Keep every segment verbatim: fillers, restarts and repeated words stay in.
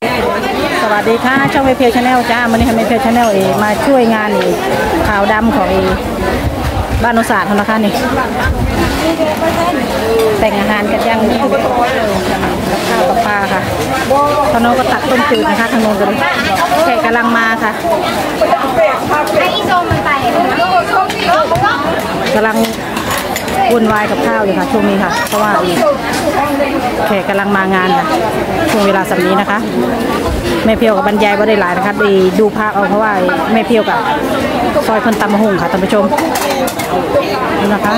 สวัสดีค่ะช่องเมเพลชาแนลจ้าวันนี้ทำเมเพลชาแนลเอมาช่วยงานอีขาวดำของเอบ้านโนศาสตร์ธนาคารนี่แต่งอาหารกันย่างกับข้าวกับปลาค่ะทางโน้นก็ตักต้มจืดนะคะทางโน้นกันแขกกำลังมาค่ะกำลังวุ่นวายกับข้าวอยู่ค่ะช่วงนี้ค่ะเพราะว่าแขกกำลังมางานค่ะช่วงเวลาสัมนี้นะคะแม่เพียวกับบรรยายว่าได้หลายนะคะไปดูภาพเอาเพราะว่าแม่เพียวกับซอยคนตำมะฮุ่งค่ะท่านผู้ชมนี่นะคะ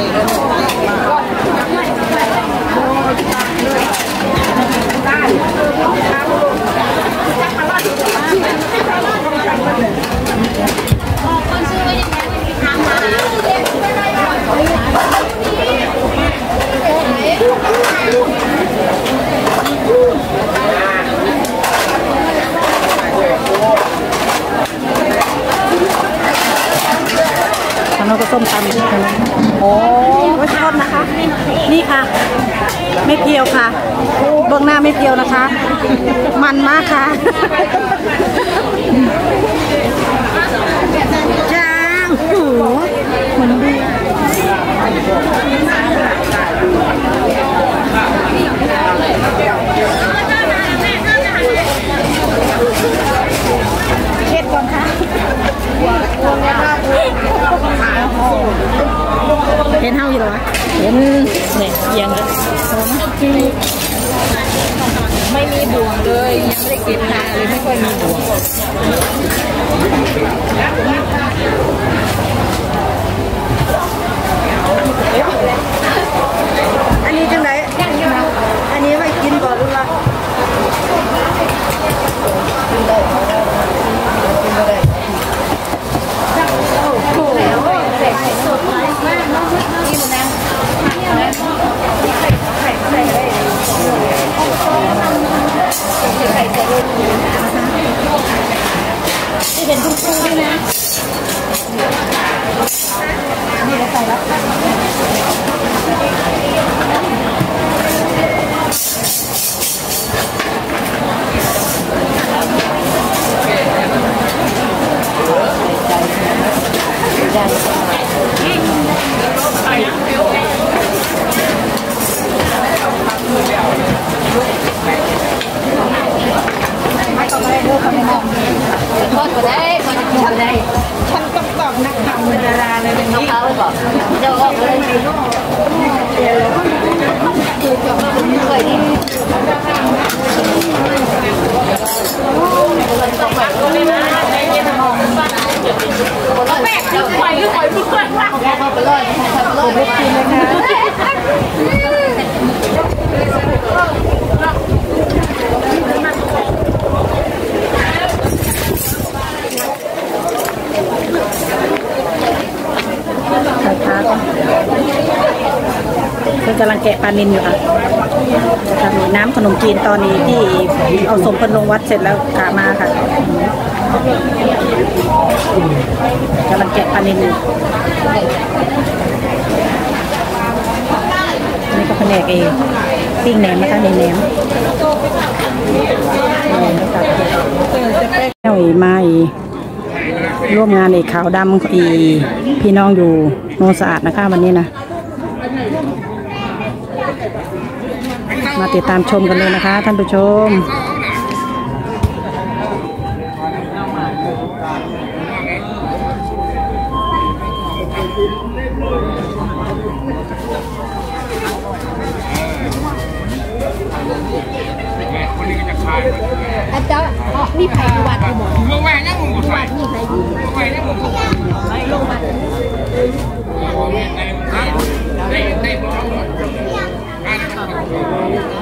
ทางโน้นก็ส้มตำโอ้ไม่ชอบนะคะนี่ค่ะไม่เพียวค่ะเบื้องหน้าไม่เพียวนะคะมันมากค่ะจางโอ้โหเหมือนดีเช็ดก่อนค่ะเห็นเท่าอยู่หรอวะเห็นเนี่ยยังไม่มีบ่วงเลยยังไม่ได้เก็บนาเลยไม่ค่อยมีบ่วงอันนี้จังไหนอันนี้ไว้กินก่อนหรือเปล่ากินได้กินได้ที่เป็นทุกคู่ด้วยนะนี่เราใส่แล้วทอดก็ได้ทอดก็ได้ฉันต้องตอบนักข่าวเป็นดาราเลยเป็นนี้เขาบอกจะออกเลยเคยที่แม่จะปล่อยก็ปล่อยทุกคนเขาไปเลยเขาไปเลยกินเลยค่ะก็กำลังแกะปลานิลอยู่ค่ะน้ำขนมจีนตอนนี้ที่เอาสมพลลงวัดเสร็จแล้วกามาค่ะกำลังแกะปลานิลอยู่นี่ก็แผนกเองปิ้งแหนมนะคะแหนมแหนมแม่มาอีร่วมงานอีกขาวดำอีพี่น้องอยู่โนนสะอาดนะคะวันนี้นะมาติดตามชมกันเลยนะคะท่านผู้ชมอาจารย์นี่ไผ่วัดหมดลงไปนั่งหมดวัดนี่ไผ่ลงไปนั่งหมดลงมา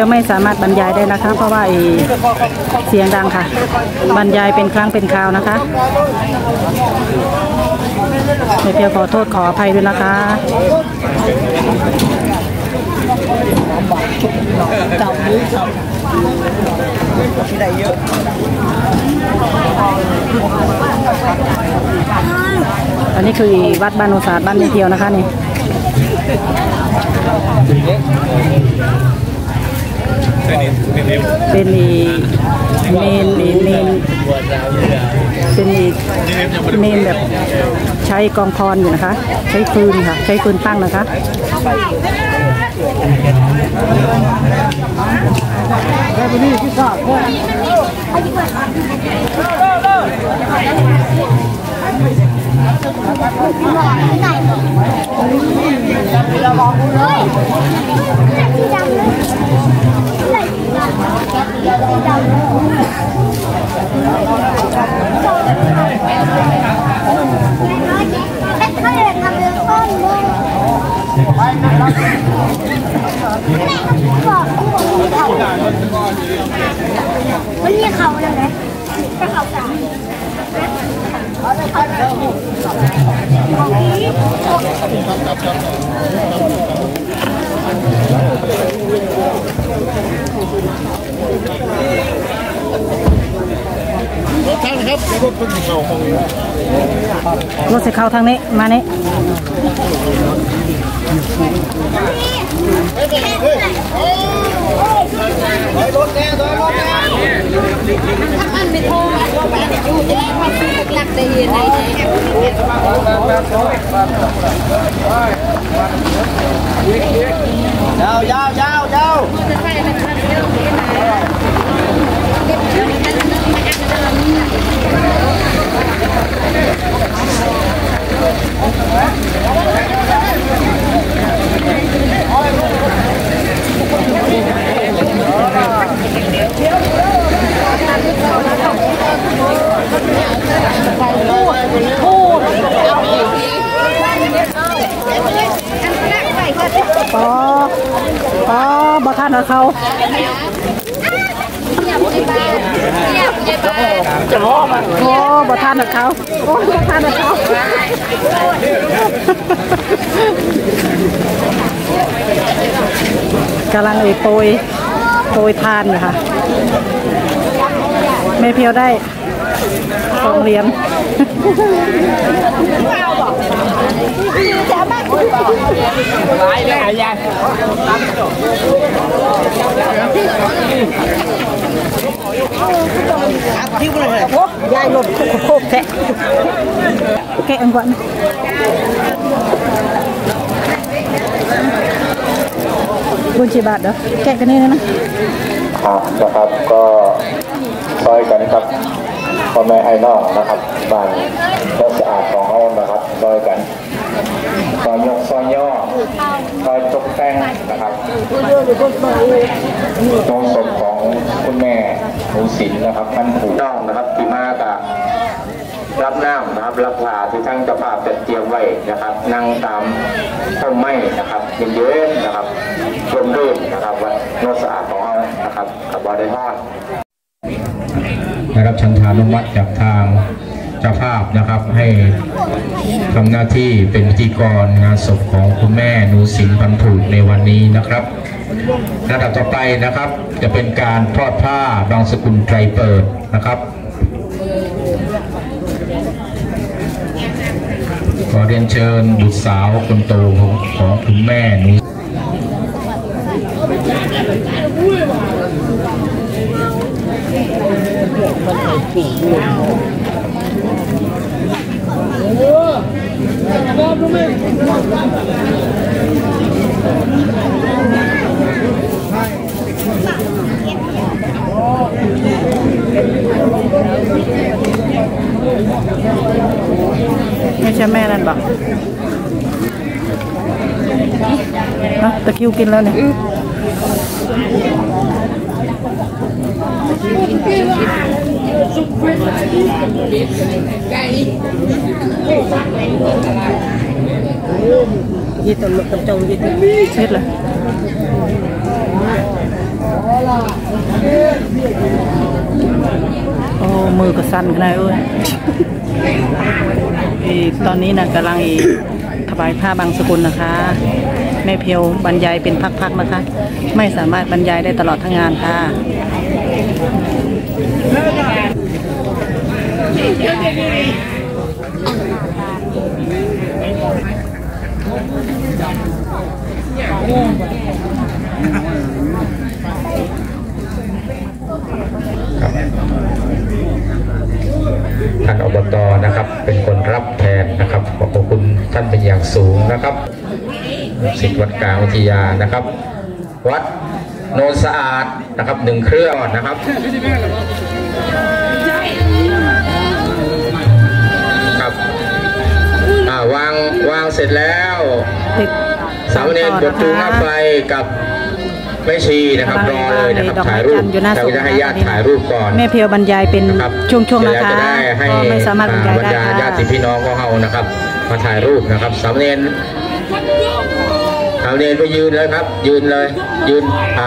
พียวไม่สามารถบรรยายได้นะคะ เพราะว่าเสียงดังค่ะบรรยายเป็นครั้งเป็นคราวนะคะแม่เพียวขอโทษขออภัยด้วยนะคะจับมือจับที่ใดเยอะอันนี้คือวัดบ้านโนศาสตร์บ้านแม่เพียวนะคะนี่เป็นอีเมนอีเมนเป็นอีเมนแบบใช้กองคอนอยู่นะคะใช้ฟืนค่ะใช้ฟืนตั้งนะคะมันมีเขาเลยไหมก็เขาสามรถทางครับรถเป็นเขาของรถจะเข้าทางนี้มานี้รถแน่รถแน่ถ้ามันไม่โทรเราไปอยู่ที่แรกว่าซื้อหลักได้ยังไงยาวยาวยาวยาวปอปอบอท่านเอาเขาจะล้อมันโอ้บอท่านเอาเขาโอ้บอท่านเอาเขากำลังไอ้โปยโปยทานอยู่ค่ะแม่เพียวได้สองเหรียญหลายเลยยายที่บริเวณโอ้ยายหลบโคกแทะแกะอันก่อนบุญชีบาทเด้อแกะกันนี่นะนะครับก็ซอยกันครับพ่อแม่ไอ้น้องนะครับบ้านก็สะอาดของเขานะครับซอยกันซอยยกซอยย่อซอยตกแต่งนะครับโรงศพของคุณแม่หนูศิลป์นะครับท่านผู้น้องนะครับที่มากะรับน้ำนะครับรับผ้าที่ทั้งเจ้าภาพจัดเตรียมไว้นะครับนั่งตามต้นไม้นะครับเย็นๆนะครับร่มรื่นนะครับวัดโนสะอาดของเรานะครับกับบอดี้ฮอนนะครับชันทานุมัติจากทางเจ้าภาพนะครับให้ทำหน้าที่เป็นพิธีกรงานศพของคุณแม่หนูศิลป์พันถูกในวันนี้นะครับระดับต่อไปนะครับจะเป็นการทอดผ้าบางสกุลไตรเปิดนะครับขอเรียนเชิญบุตรสาวคนโตของของคุณแม่หนูไม่ใช่แม่นั่นบอกนะตะคิวกินแล้วเนี่ยยี่ตัวลูกกับเจ้ายี่ตัวเช็ดเลยโอ้มือก็สั่นขนาดเอ้ยอีตอนนี้นะกำลังอีถวายผ้าบางสกุลนะคะแม่เพียวบรรยายเป็นพักๆนะคะไม่สามารถบรรยายได้ตลอดทั้งงานค่ะท่านอบต.นะครับเป็นคนรับแทนนะครับขอบคุณท่านเป็นอย่างสูงนะครับศิษย์วัดกลางวิทยานะครับวัดโนนสะอาดนะครับหนึ่งเครื่องนะครับครับอ่าวางวางเสร็จแล้วสามเณรบทตูหน้าไฟกับแม่ชีนะครับรอเลยนะครับถ่ายรูปเราจะให้ญาติถ่ายรูปก่อนแม่เพียวบรรยายเป็นช่วงๆนะคะก็ไม่สามารถบรรยายได้ค่ะญาติพี่น้องของเรานะครับมาถ่ายรูปนะครับสามเณรสามเณรไปยืนเลยครับยืนเลยยืนอ่า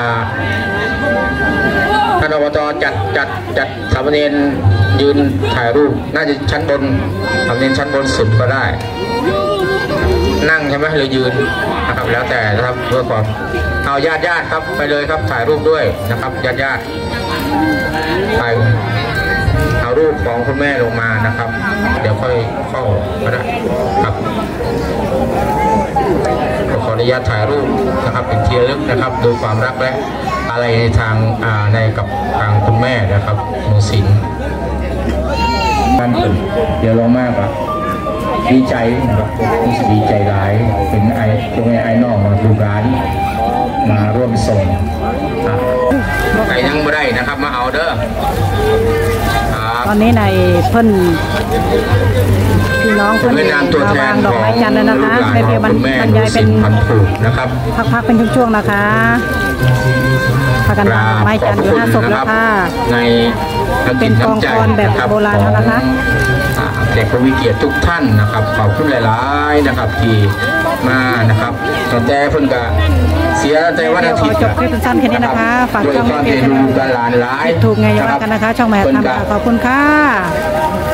ท่านอบต.จัดจัดจัดสามเณรยืนถ่ายรูปน่าจะชั้นบนสามเณรชั้นบนสุดก็ได้นั่งใช่ไหมหรือยืนนะครับแล้วแต่นะครับเพื่อความเอาญาติญาติครับไปเลยครับถ่ายรูปด้วยนะครับญาติญาติถ่ายเอารูปของคุณแม่ลงมานะครับเดี๋ยวค่อยเข้าก็ได้ครับขออนุญาตถ่ายรูปนะครับเป็นที่ระลึกนะครับดูความรักและอะไรในทางอ่าในกับทางคุณแม่นะครับหนูสินบ้านตื่นเดี๋ยวลงมากครับดีใจนะครับดีใจร้ายเป็นไอ้ตรงไอ้ไอ้น้องมาดูร้านมาร่วมส่งใครยังไม่ได้นะครับมาเอาเด้อตอนนี้ในเพิ่นพี่น้องเพิ่นมาวางดอกไม้จันทร์แล้วนะคะแม่เพียวบรรยายเป็นพักๆเป็นช่วงๆนะคะพากันวางดอกไม้จันทร์อยู่หน้าศพแล้วค่ะเป็นกองกรแบบโบราณแล้วนะคะแขกผู้มีเกียรติทุกท่านนะครับขอบคุณหลายๆนะครับที่มานะครับตั้งแต่เพิ่นก็เสียใจวันอาทิตย์จบคลิปสั้นแค่นี้นะคะฝากช่องแม่เพียวถูกไงอย่าว่ากันนะคะช่องแม่ทำขอบคุณค่ะ